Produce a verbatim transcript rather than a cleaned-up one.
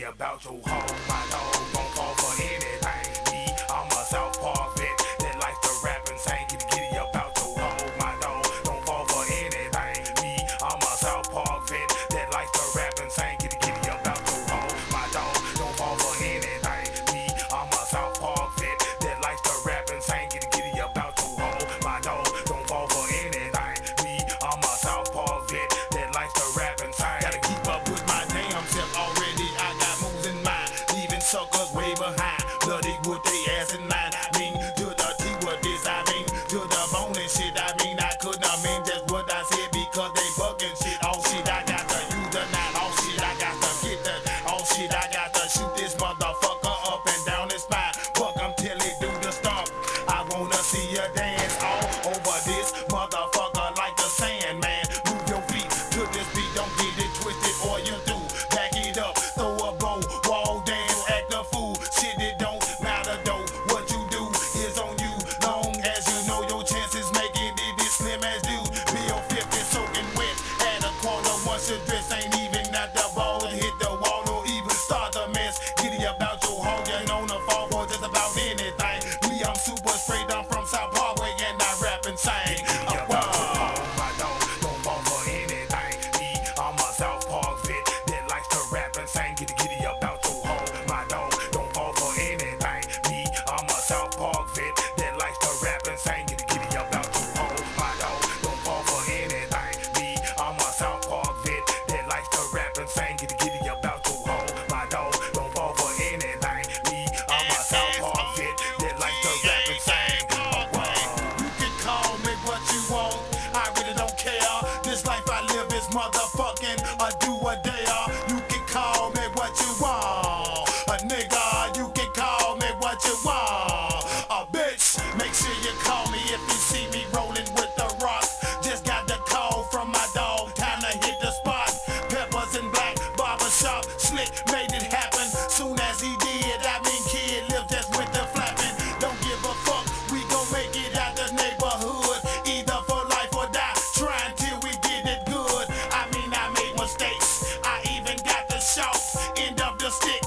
about your hoe. My dog don't fall for anything. Me, I'm a South Park vet that likes to rap and sing. Giddy giddy about your hoe. My dog don't fall for anything. Me, I'm a South Park vet that likes to rap and sing. Giddy giddy about your hoe. My dog don't fall for anything. Me, I'm a South Park vet that likes to rap and sing. Giddy giddy about your hoe. My dog don't fall for anything. Me, I'm a South Park vet that likes to rap and sing. Gotta keep up with my damn self already. I got moves in mind, leaving suckers way behind. Bloody with they ass in line. I mean, to the T what this I mean, to the bone and shit. I mean, I couldn't have mean just what I said because they bugging shit. Oh shit, I got to use the nine. Oh shit, I got to get that. Oh shit, I got to shoot this motherfucker up and down his spine. Fuck him till he do the stomp. I wanna see you dance all over this motherfucker like the Sandman. Move your feet to this beat, don't get it twisted or you do. Back it up, throw a bow, wall dance, act a fool. Shit, it don't matter though. What you do is on you. Long as you know your chances making it is slim as do. Bill fifty soaking wet at a corner. Once your dress ain't even at the ball and hit the wall or even start a mess. Giddy about your home, you ain't on the fall for just about anything. Me, I'm super straight, I'm from South Parkway and I rap and sing. Giddy about your hoe. My dog don't fall for anything. Me, I'm a South Park vet that likes to rap and sing. Giddy giddy about your hoe. My dog don't fall for anything. Me, I'm a South Park vet that likes to rap and sing. Giddy giddy about your hoe. My dog don't fall for anything. Me, I'm a South Park vet that likes to rap and sing. Giddy giddy about your hoe. My dog don't fall for anything. Me, I'm a South Park vet that likes to rap and sing. You can call me what you want, I really don't care. This life I live is motherfucking a do or dare. You can call me what you want, a nigga. You can call me what you want, a bitch. Make sure you call me if you see me rolling with the rocks. Just got the call from my dog, time to hit the spot. Peppers and black, barbershop, slick made it happen. Soon as he did, I mean kid lived just with the flapping. Don't give a fuck, we gon' make it out the neighborhood. Either for life or die, trying till we get it good. I mean I made mistakes, I even got the shout, end of the stick.